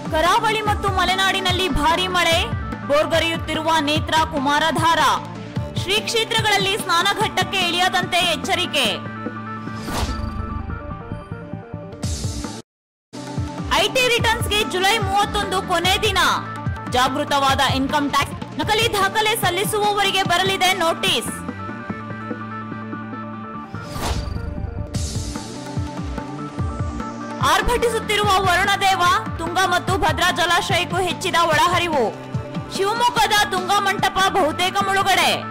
ಕರಾವಳಿ ಮತ್ತು ಮಲೆನಾಡಿನಲ್ಲಿ ಭಾರೀ ಮಳೆ, ಬೋರ್ಗರೆಯುತ್ತಿರುವ ನೇತ್ರಾ ಕುಮಾರಧಾರ. ಶ್ರೀ ಕ್ಷೇತ್ರಗಳಲ್ಲಿ ಸ್ನಾನಘಟ್ಟಕ್ಕೆ ಇಳಿಯದಂತೆ ಎಚ್ಚರಿಕೆ. ಐಟಿ ರಿಟರ್ನ್ಸ್ಗೆ ಜುಲೈ 31 ಕೊನೆ ದಿನ. ಜಾಗೃತವಾದ ಇನ್ಕಮ್ ಟ್ಯಾಕ್ಸ್ ನಕಲಿ ದಾಖಲೆ ಸಲ್ಲಿಸುವವರಿಗೆ ಬರಲಿದೆ ನೋಟಿಸ್. ಆರ್ಭಟಿಸುತ್ತಿರುವ ವರುಣದೇವ, ತುಂಗಾ ಮತ್ತು ಭದ್ರಾ ಜಲಾಶಯಕ್ಕೂ ಹೆಚ್ಚಿದ ಒಳಹರಿವು. ಶಿವಮೊಗ್ಗದ ತುಂಗಾ ಮಂಟಪ ಬಹುತೇಕ ಮುಳುಗಡೆ.